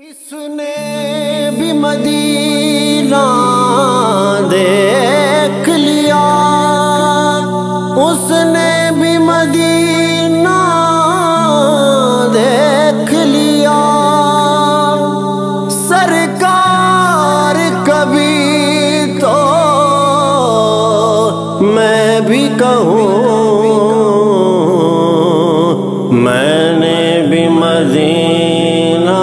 کس نے بھی مدینہ دیکھ لیا، اس نے بھی مدینہ دیکھ لیا، سرکار کبھی تو میں بھی کہوں میں نے بھی مدینہ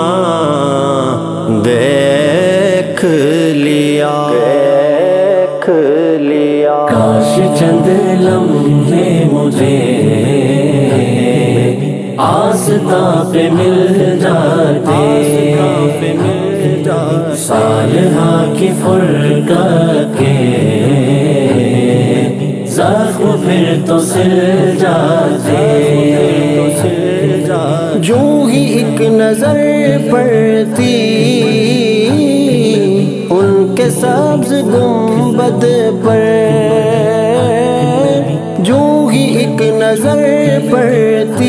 دیکھ لیا، دیکھ لیا۔ کاش چند لمحے مجھے آستاں پہ مل جاتے، صالحہ کی فرقت کے زخم پھر تو سل جاتے۔ جو ہی ایک نظر پڑتی ان کے سبز گنبد پر، جو ہی ایک نظر پڑتی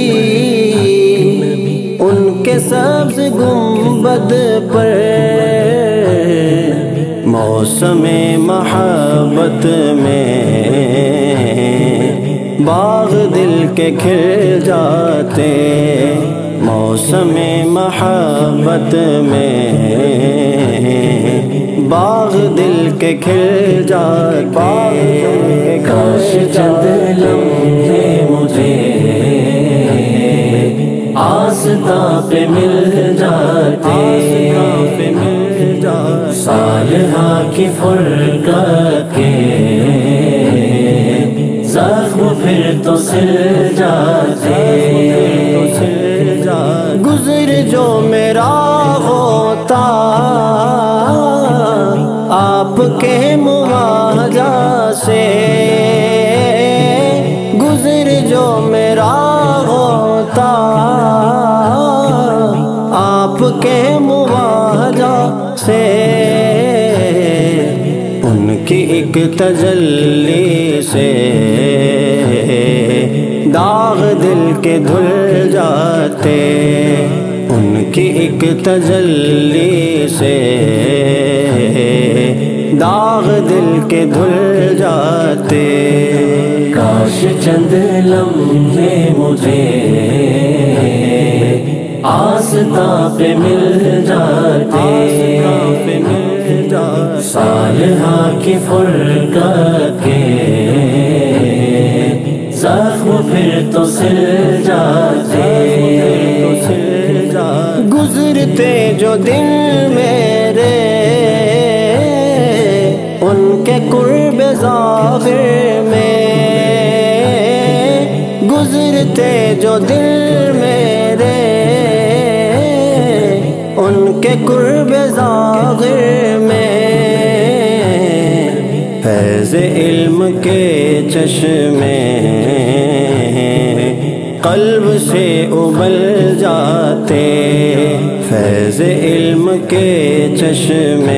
ان کے سبز گنبد پر، موسم محبت میں باغ دل کے کھل جاتے، موسم محبت میں باغ دل کے کھل جاتے۔ کاش چند لمحے مجھے آستاں پہ مل جاتے، صالحہ کی فرقت کے زخم پھر تو سل جاتے۔ گزر جو میرا ہوتا آپ کے مواجہ سے، گزر جو میرا ہوتا آپ کے مواجہ سے، ان کی ایک تجلی سے داغ دل کے دھل جاتے، ان کی ایک تجلی سے داغ دل کے دھل جاتے۔ کاش چند لمحے مجھے آستاں پہ مل جاتے، صالحہ کی فرقت کے زخم پھر تو سل جاتے۔ گزرتے جو دن میرے ان کے قرب ظاہر میں، گزرتے جو دل میرے ان کے قرب ظاہر میں، فیض علم کے چشمے قلب سے ابل جاتے، فیض علم کے چشمے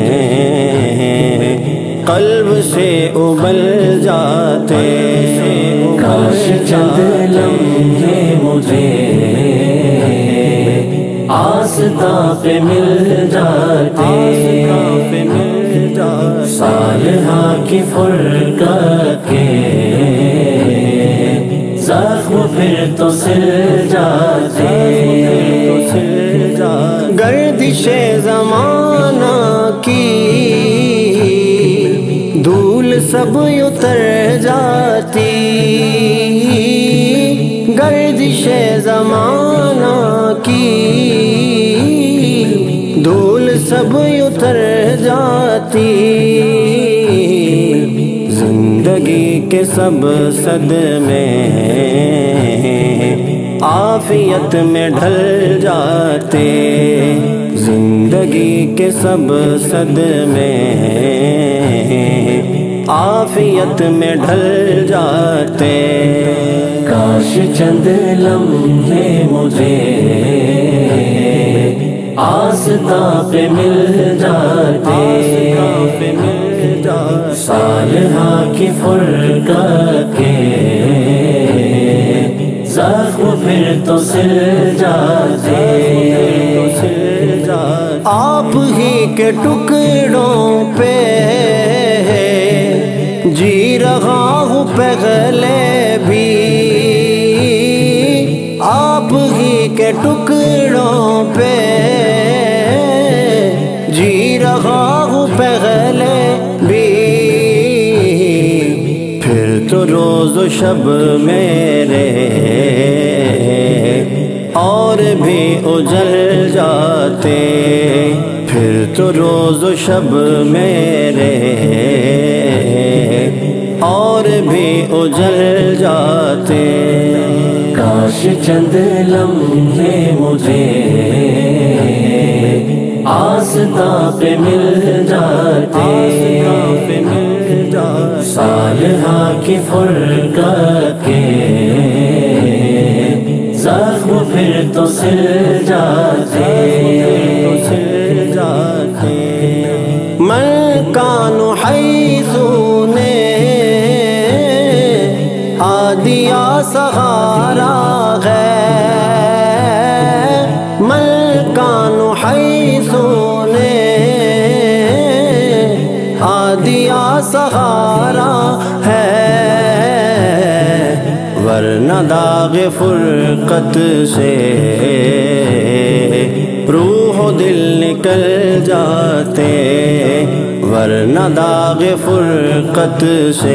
قلب سے ابل جاتے۔ کاش چند لمحے مجھے آستاں پہ مل جاتے، صالحہ کی فرقت کے زخم پھر تو سل جاتے۔ گردش زمانہ کی دھول سب اتر جاتی، گردش زمانہ کی دھول سب اتر جاتی، زندگی کے سب صدمے عافیت میں ڈھل جاتے، زندگی کے سب صدمے عافیت میں ڈھل جاتے۔ کاش چند لمحے مجھے آستاں پہ مل جاتے، صالحہ کی فرقت کے زخم پھر تو سل جاتے۔ کے ٹکڑوں پہ جی رہا ہوں پہلے بھی، آپ ہی کے ٹکڑوں پہ جی رہا ہوں پہلے بھی، پھر تو روز و شب میرے اور بھی اجل جاتے، پھر تو روز و شب میرے اور بھی اجل جاتے۔ کاش چند لمحے مجھے آستاں پہ مل جاتے، صالحہ کی فرقت کے زخم پھر تو سل جاتے۔ من کان حیث نے دیا سہارا ہے، من کان حیث نے دیا سہارا ہے، ورنہ داغ فرقت سے روح و دل نکل جاتے، ورنہ داغ فرقت سے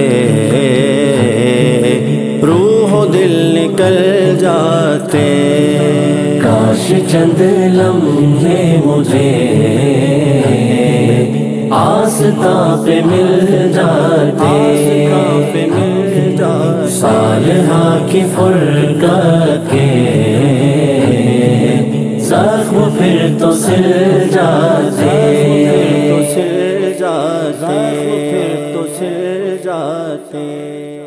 روح و دل نکل جاتے۔ کاش چند لمحے مجھے آستاں پہ مل جاتے، صالحہ کی فرقت کے زخم پھر تو سل جاتے۔